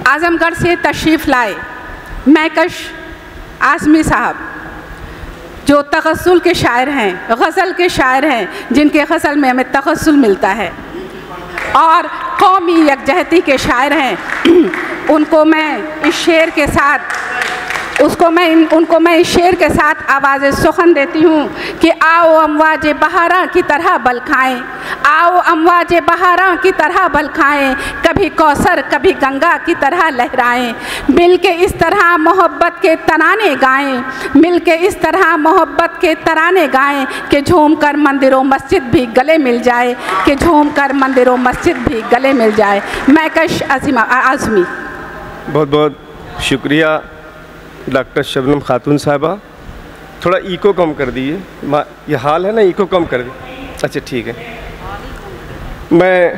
आजमगढ़ से तशरीफ़ लाए महकश आज़मी साहब, जो तगस्सुल के शायर हैं, गज़ल के शायर हैं, जिनके गज़ल में हमें तगस्सुल मिलता है और कौमी यकजहती के शायर हैं। उनको मैं इस शेर के साथ उनको मैं इस शेर के साथ आवाज़ सुखन देती हूँ कि आओ अमवाज बहारा की तरह बल खाएँ, आओ अमवाज बहारा की तरह बल खाएँ, कभी कौसर कभी गंगा की तरह लहराएँ, मिल के इस तरह मोहब्बत के तराने गाएँ, मिल के इस तरह मोहब्बत के तराने गाएँ कि झूम कर मंदिरों मस्जिद भी गले मिल जाए, कि झूम कर मंदिरों मस्जिद भी गले मिल जाए। महकश आज़मी। बहुत बहुत शुक्रिया डॉक्टर शबनम खातून साहिबा। थोड़ा इको कम कर दीजिए, ये हाल है ना, इको कम कर दीजिए। अच्छा ठीक है। मैं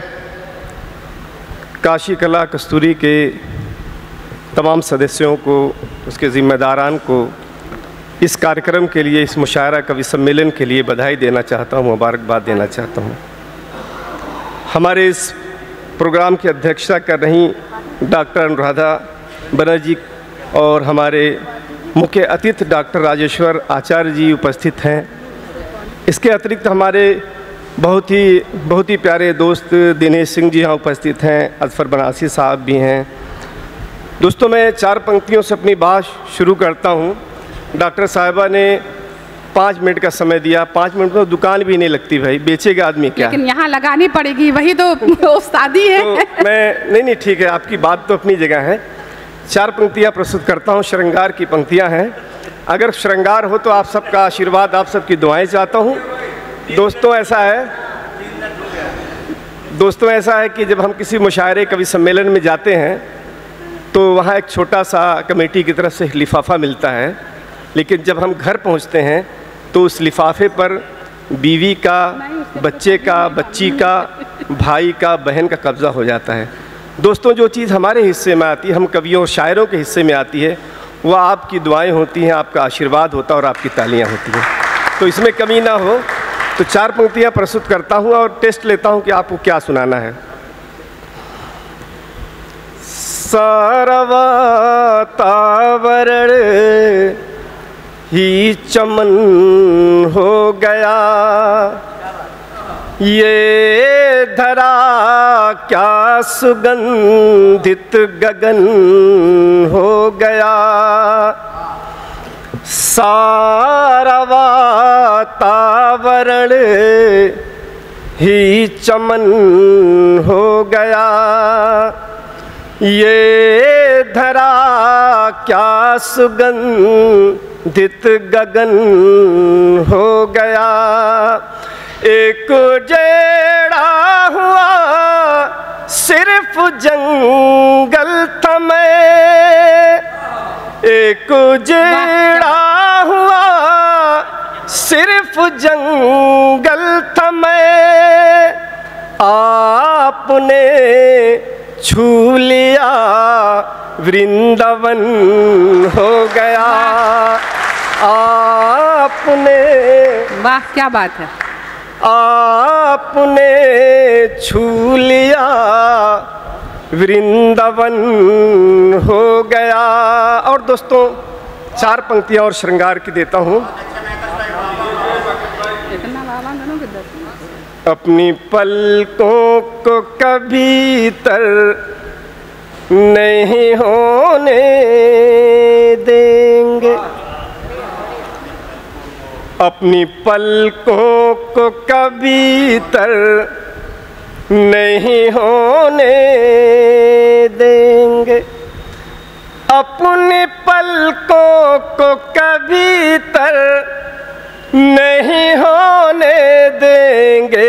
काशी कला कस्तूरी के तमाम सदस्यों को, उसके ज़िम्मेदारान को इस कार्यक्रम के लिए, इस मुशायरा कवि सम्मेलन के लिए बधाई देना चाहता हूँ, मुबारकबाद देना चाहता हूँ। हमारे इस प्रोग्राम की अध्यक्षता कर रही डॉक्टर अनुराधा बनर्जी और हमारे मुख्य अतिथि डॉक्टर राजेश्वर आचार्य जी उपस्थित हैं। इसके अतिरिक्त हमारे बहुत ही प्यारे दोस्त दिनेश सिंह जी यहाँ उपस्थित हैं, अजफर बनासी साहब भी हैं। दोस्तों, मैं 4 पंक्तियों से अपनी बात शुरू करता हूँ। डॉक्टर साहिबा ने 5 मिनट का समय दिया। 5 मिनट में दुकान भी नहीं लगती भाई, बेचेगा आदमी क्या? लेकिन यहाँ लगानी पड़ेगी, वही तो उस्तादी है। तो मैं नहीं ठीक है, आपकी बात तो अपनी जगह है। 4 पंक्तियाँ प्रस्तुत करता हूँ, श्रृंगार की पंक्तियाँ हैं। अगर श्रृंगार हो तो आप सबका आशीर्वाद, आप सबकी दुआएं चाहता हूँ। दोस्तों ऐसा है कि जब हम किसी मुशायरे कवि सम्मेलन में जाते हैं तो वहाँ एक छोटा सा कमेटी की तरफ से लिफाफा मिलता है, लेकिन जब हम घर पहुँचते हैं तो उस लिफाफे पर बीवी का, बच्चे का, बच्ची का, भाई का, बहन का कब्ज़ा हो जाता है। दोस्तों, जो चीज़ हमारे हिस्से में आती है, हम कवियों और शायरों के हिस्से में आती है, वह आपकी दुआएं होती हैं, आपका आशीर्वाद होता है और आपकी तालियां होती हैं। तो इसमें कमी ना हो। तो 4 पंक्तियां प्रस्तुत करता हूं और टेस्ट लेता हूं कि आपको क्या सुनाना है। सारा वातावरण ही चमन हो गया, ये धरा क्या सुगंधित गगन हो गया, सारा वातावरण ही चमन हो गया, ये धरा क्या सुगंधित गगन हो गया, एक जेड़ा हुआ सिर्फ जंगल था मैं, एक जेड़ा हुआ सिर्फ जंगल था मैं, आपने छू लिया वृंदावन हो गया, आपने, वाह क्या बात है, आपने छू लिया वृंदावन हो गया। और दोस्तों 4 पंक्तियां और श्रृंगार की देता हूं। अपनी पलकों को कभी तर नहीं होने देंगे, अपनी पलकों को कभी तर नहीं होने देंगे, अपनी पलकों को कभी तर नहीं होने देंगे,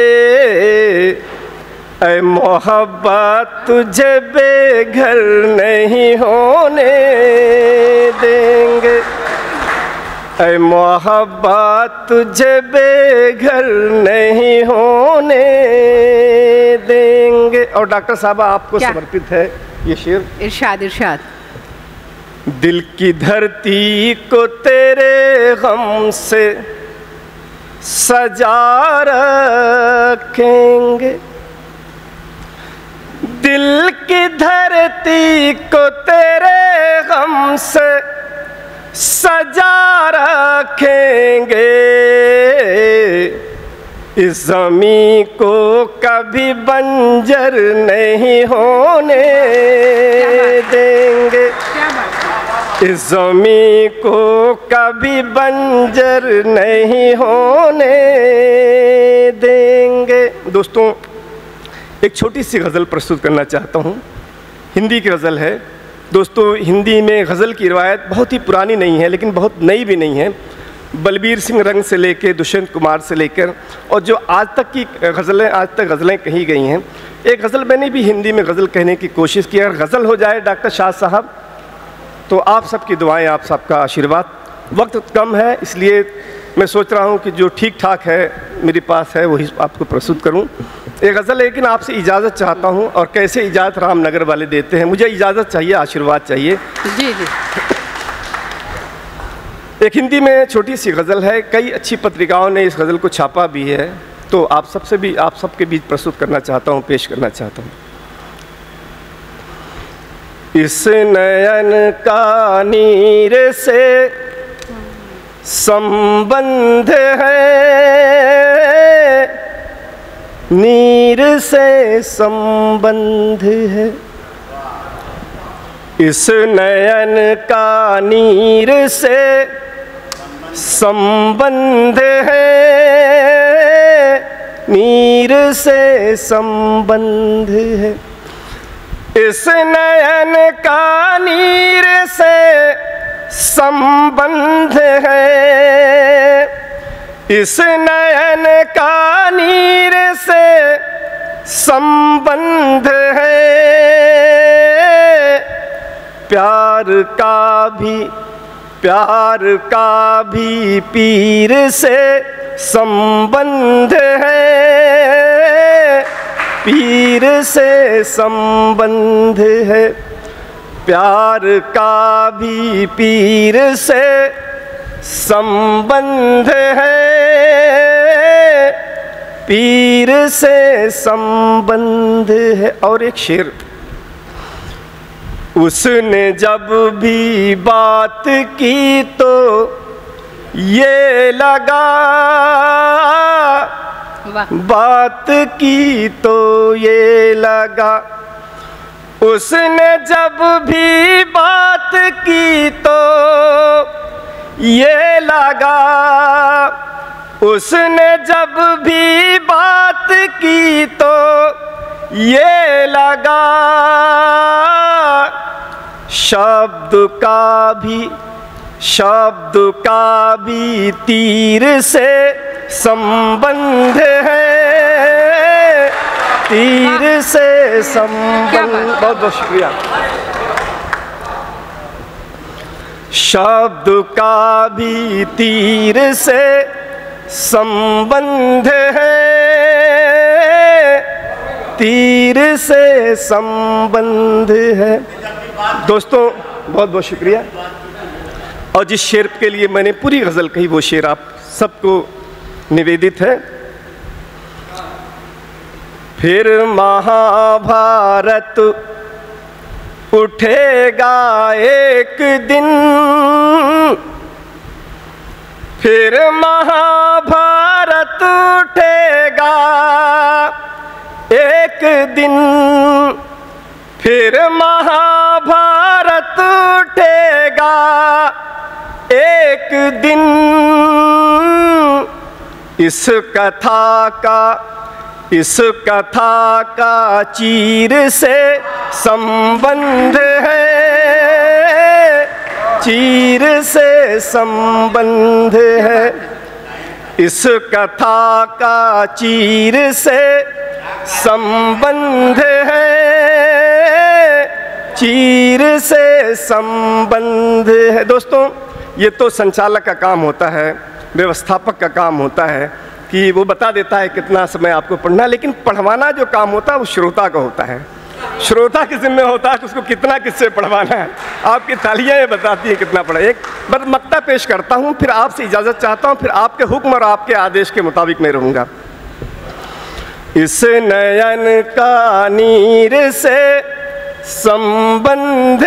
ऐ मोहब्बत तुझे बेघर नहीं होने देंगे, ऐ मोहब्बत तुझे बेघर नहीं होने देंगे। और डॉक्टर साहब आपको समर्पित है ये शेर। इरशाद इरशाद। दिल की धरती को तेरे गम से सजा रखेंगे, दिल दिल की धरती को तेरे गम से सजा रखेंगे, इस ज़मीं को कभी बंजर नहीं होने देंगे, इस ज़मीं को कभी बंजर नहीं होने देंगे। दोस्तों, एक छोटी सी गज़ल प्रस्तुत करना चाहता हूँ। हिंदी की गज़ल है। दोस्तों, हिंदी में गज़ल की रिवायत बहुत ही पुरानी नहीं है, लेकिन बहुत नई भी नहीं है। बलबीर सिंह रंग से लेकर दुष्यंत कुमार से लेकर और जो आज तक की गज़लें, आज तक गज़लें कही गई हैं, एक गज़ल मैंने भी हिंदी में गज़ल कहने की कोशिश की। अगर गज़ल हो जाए डॉक्टर शाह साहब तो आप सबकी दुआएं, आप सबका आशीर्वाद। वक्त कम है, इसलिए मैं सोच रहा हूं कि जो ठीक ठाक है मेरे पास है वही आपको प्रस्तुत करूं। एक गज़ल, लेकिन आपसे इजाज़त चाहता हूं। और कैसे इजाज़त रामनगर वाले देते हैं, मुझे इजाज़त चाहिए, आशीर्वाद चाहिए। जी जी। एक हिंदी में छोटी सी गज़ल है, कई अच्छी पत्रिकाओं ने इस गज़ल को छापा भी है, तो आप सबके बीच प्रस्तुत करना चाहता हूँ, पेश करना चाहता हूँ। इस नयन का नीर से संबंध है, नीर से संबंध है, इस नयन का नीर से संबंध है, नीर से संबंध है, इस नयन का नीर से संबंध है, इस नयन का नीर से संबंध है, प्यार का भी पीर से संबंध है, पीर से संबंध है, प्यार का भी पीर से संबंध है, पीर से संबंध है। और एक शेर, उसने जब भी बात की तो ये लगा, बात की तो ये लगा, उसने जब भी बात की तो ये लगा, उसने जब भी बात की तो ये लगा, शब्द का भी तीर से संबंध है, तीर से संबंध। बहुत बहुत शुक्रिया। शब्द का भी तीर से संबंध है, तीर से संबंध है। दोस्तों, बहुत बहुत शुक्रिया। और जिस शेर के लिए मैंने पूरी गज़ल कही वो शेर आप सबको निवेदित है। फिर महाभारत उठेगा एक दिन, फिर महाभारत उठेगा एक दिन, फिर महाभारत उठेगा एक दिन, इस कथा का चीर से संबंध है, चीर से संबंध है, इस कथा का चीर से संबंध है, चीर से संबंध है। दोस्तों, ये तो संचालक का काम होता है, व्यवस्थापक का काम होता है कि वो बता देता है कितना समय आपको पढ़ना, लेकिन पढ़वाना जो काम होता है वो श्रोता का होता है। श्रोता के जिम्मे होता है कि उसको कितना किससे पढ़वाना है। आपकी तालियां ये बताती हैं कितना पढ़ा। एक मक्ता पेश करता हूँ, फिर आपसे इजाज़त चाहता हूँ, फिर आपके हुक्म और आपके आदेश के मुताबिक मैं रहूँगा। इस नयन का नीर से संबंध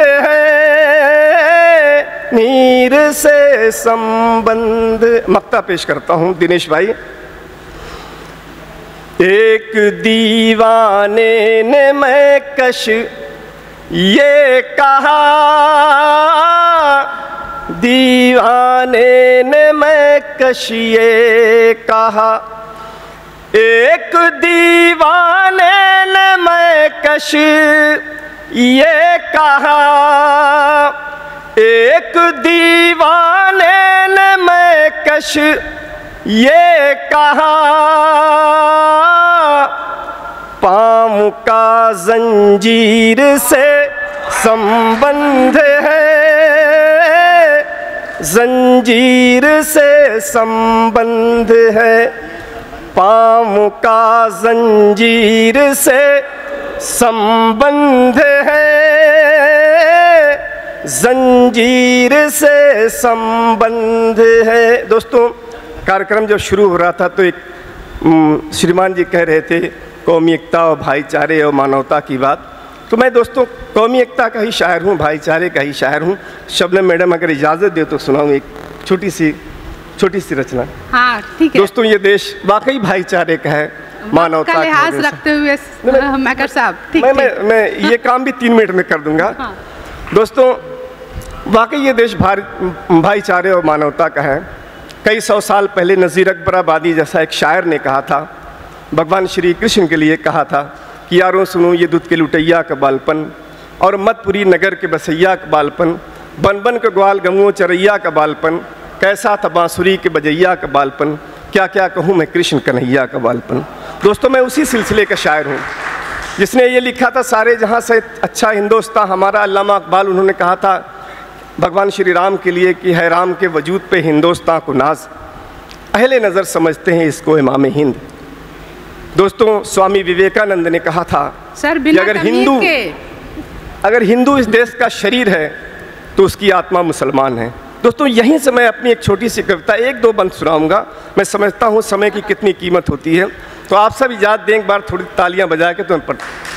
है, नीर से संबंध। मक्ता पेश करता हूँ दिनेश भाई। एक दीवाने ने मैं कश ये कहा, दीवाने ने मैं कश ये कहा, एक दीवाने ने मैं कश ये कहा, एक दीवाने ने मैं कश ये कहा, पाँव का जंजीर से संबंध है, जंजीर से संबंध है, पाँव का जंजीर से संबंध है, जंजीर से संबंध है। दोस्तों, कार्यक्रम जब शुरू हो रहा था तो एक श्रीमान जी कह रहे थे कौमी एकता और भाईचारे और मानवता की बात। तो मैं दोस्तों कौमी एकता का ही शायर हूँ, भाईचारे का ही शायर हूँ। शबनम मैडम अगर इजाज़त दे तो सुनाऊँ एक छोटी सी रचना। हाँ ठीक है। दोस्तों, ये देश वाकई भाईचारे का है, मानवता का लिहाज रखते हुए मैकर साहब। ठीक मैं ये काम भी 3 मिनट में कर दूंगा। हाँ। दोस्तों, वाकई ये देश भाईचारे और मानवता का है। कई 100 साल पहले नज़ीर अकबर आबादी जैसा एक शायर ने कहा था, भगवान श्री कृष्ण के लिए कहा था कि यारों सुनो ये दूध के लुटैया का बालपन और मतपुरी नगर के बसैया का बालपन, बन बन के ग्वाल गमुओं चरैया का बालपन, कैसा था बांसुरी के बजैया का बालपन, क्या क्या कहूँ मैं कृष्ण कन्हैया का बालपन। दोस्तों, मैं उसी सिलसिले का शायर हूँ जिसने ये लिखा था सारे जहाँ से अच्छा हिंदुस्तान हमारा। अल्लामा इकबाल उन्होंने कहा था भगवान श्री राम के लिए कि है राम के वजूद पे हिंदुस्तान को नाज, अहले नज़र समझते हैं इसको इमाम हिंद। दोस्तों, स्वामी विवेकानंद ने कहा था सर, कि अगर हिंदू इस देश का शरीर है तो उसकी आत्मा मुसलमान है। दोस्तों, यहीं से मैं अपनी एक छोटी सी कविता 1-2 बंद सुनाऊंगा। मैं समझता हूँ समय की कितनी कीमत होती है, तो आप सब इजाज़त दें एक बार थोड़ी तालियां बजा के तो मैं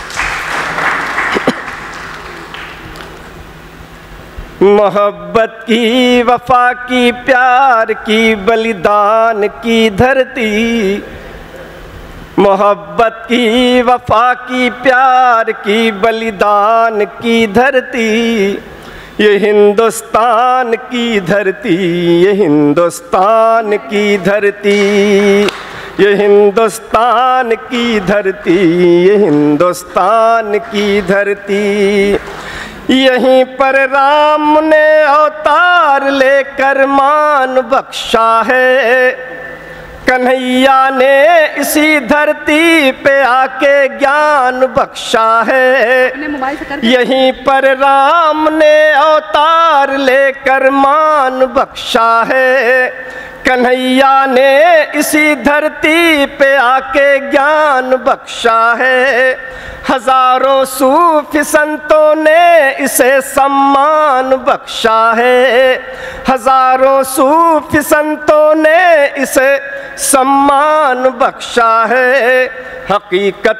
मोहब्बत की, वफा की, प्यार की, बलिदान की धरती, मोहब्बत की, वफा की, प्यार की, बलिदान की धरती, ये हिंदुस्तान की धरती, ये हिंदुस्तान की धरती, ये हिंदुस्तान की धरती, ये हिंदुस्तान की धरती। यहीं पर राम ने अवतार लेकर मान बख्शा है, कन्हैया ने इसी धरती पे आके ज्ञान बख्शा है। यहीं पर राम ने अवतार लेकर मान बख्शा है, कन्हैया ने इसी धरती पे आके ज्ञान बख्शा है। हजारों सूफी संतों ने इसे सम्मान बख्शा है, हजारों सूफी संतों ने इसे सम्मान बख्शा है। हकीकत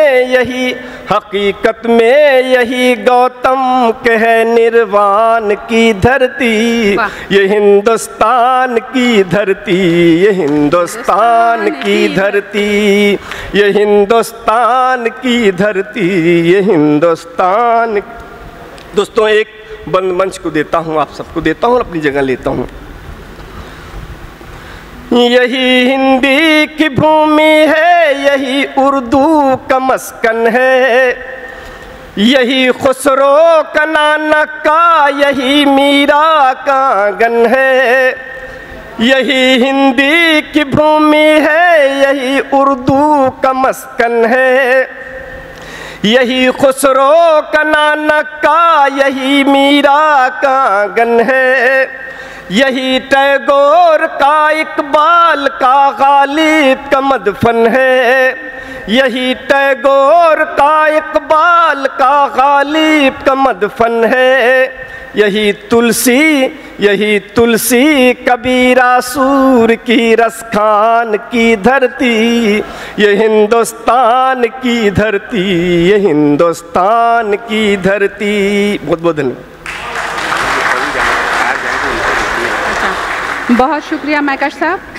में यही गौतम के है निर्वाण की धरती, ये हिंदुस्तान की धरती, ये हिंदुस्तान की धरती, ये हिंदुस्तान की धरती, ये हिंदुस्तान। दोस्तों, एक बंद मंच को देता हूँ, आप सबको देता हूँ, अपनी जगह लेता हूँ। यही हिंदी की भूमि है, यही उर्दू का मस्कन है, यही खुसरो का नानक का, यही मीरा का आंगन है। यही हिंदी की भूमि है, यही उर्दू का मस्कन है, यही खुसरो का नानक का, यही मीरा का आंगन है। यही टैगोर का, इकबाल का, गालिब का मदफन है, यही टैगोर का, इकबाल का, गालिब का मदफन है। यही तुलसी कबीरा सूर की रसखान की धरती, ये हिंदुस्तान की धरती, ये हिंदुस्तान की धरती। बहुत बहुत धन्यवाद। बहुत शुक्रिया मैकश साहब।